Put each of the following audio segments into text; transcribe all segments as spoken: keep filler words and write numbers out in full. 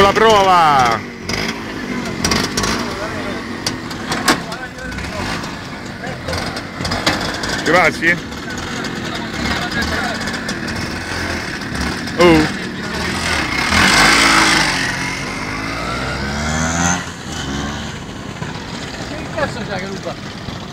la prova. Ci passi? Oh. Che cazzo c'è che ruba?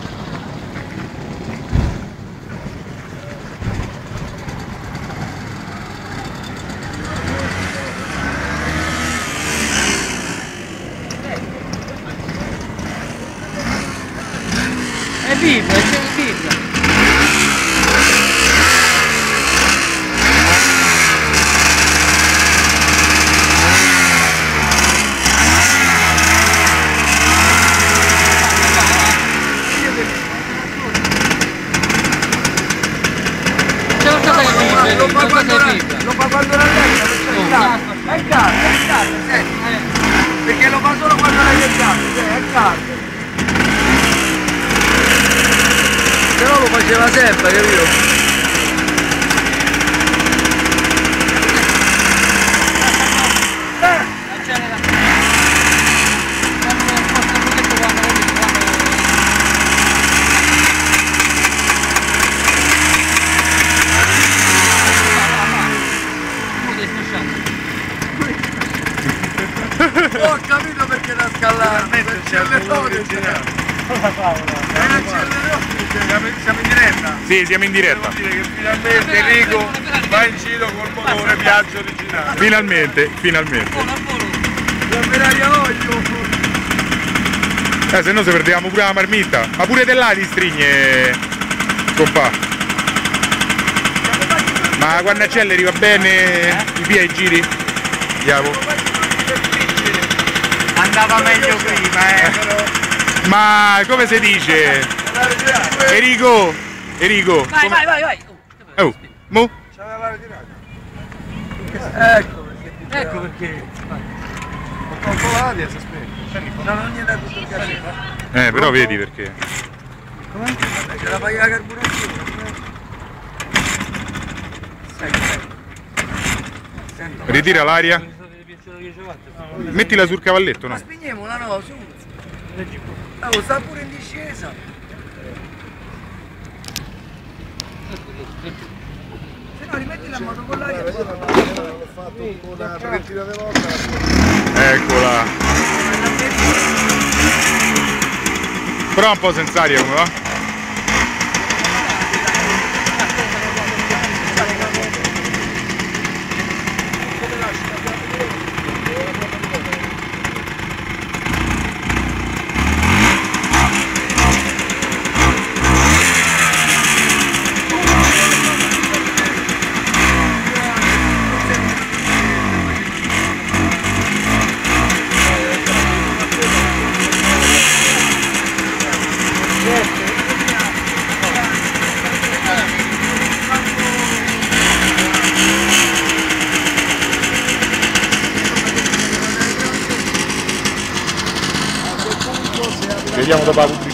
È vivo, è vivo. Lo fa quando la lo fa quando la destra, è il cazzo, è il cazzo, senti, perché lo fa solo quando l'hai gettato, è il cazzo. Se no lo faceva sempre, capito? Ho capito perché da scalare, c'è l'errore, siamo in diretta? Sì, siamo in diretta. Devo dire che finalmente Enrico va in giro col motore Piaggio originale. Finalmente, finalmente. Eh, se no se perdevamo pure la marmitta. Ma pure là ti strigne, compà. Ma quando acceleri va bene? I piedi giri? Andiamo. Andava meglio prima, eh, però. Ma come si dice? Enrico! Enrico! Vai, come... vai, vai, vai! Oh, mo? C'aveva l'aria tirata. Ecco perché. Ecco perché. Ho tolto l'aria, si aspetta. No, non niente da toccare. Eh, però vedi perché. Come? C'è la paglia la carburazione. Ritira l'aria. Mettila sul cavalletto, no? Ma spegniamola, no, su. Oh, sta pure in discesa. Se no rimettila in moto con l'aria. L'ho fatto una trentina di volte. Eccola. Però un po' senza aria come va? Vediamo dopo la